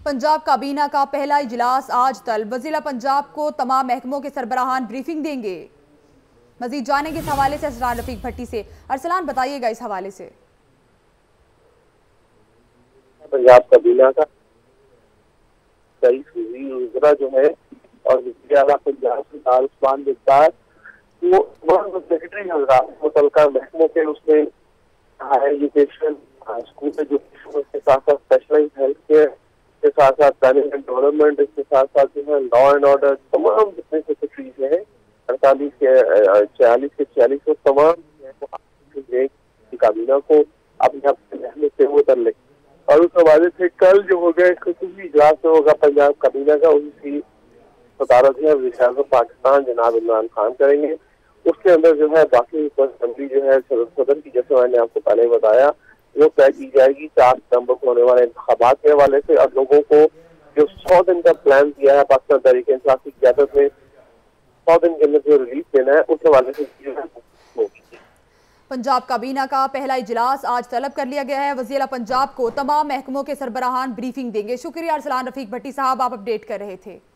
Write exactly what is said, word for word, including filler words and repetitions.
पंजाब काबीना का पहला इजलास आज तलब। वज़ीर पंजाब को तमाम महकमों के सरबराहान ब्रीफिंग देंगे। मजीद जानेंगे इस हवाले से अरसलान रफीक भट्टी से। अरसलान बताइएगा इस हवाले से। पंजाब काबीना का कई वज़ीर जो है और पंजाब के तालिबान विस्तार वो सेक्रेटरी मुतलका महकमों के उसमें हायर एजुकेशन, स्कूल एजुकेशन के साथ साथ स्पेशलाइज हेल्थ केयर के साथ साथ प्लानिंग एंड डेवलपमेंट, इसके साथ साथ जो है लॉ एंड ऑर्डर, तमाम जितने सेक्रेटरीज हैं अड़तालीस के छियालीस के छियालीस को तमाम काबीना को अपने अपने अहमियत से उतर ले। और उस हवाले से कल जो होगा खसूसी इजलास जो होगा पंजाब काबीना का, उसकी सदारत है वज़ीर पाकिस्तान जनाब इमरान खान करेंगे। उसके अंदर जो है बाकी असम्बली जो है सदर की, जैसे मैंने आपको पहले बताया, वो तय की जाएगी चार सितंबर को होने वाले इंतखाबात के हवाले से। और लोगों को जो सौ दिन का प्लान दिया है पाकिस्तान तहरीक इंसाफ की क़यादत में, सौ दिन के अंदर जो रिलीफ देना है, उस हवाले से होगी। पंजाब काबीना का पहला इजलास आज तलब कर लिया गया है। वज़ीर पंजाब को तमाम महकमों के सरबराहान ब्रीफिंग देंगे। शुक्रिया अरसलान रफीक भट्टी साहब, आप अपडेट कर रहे थे।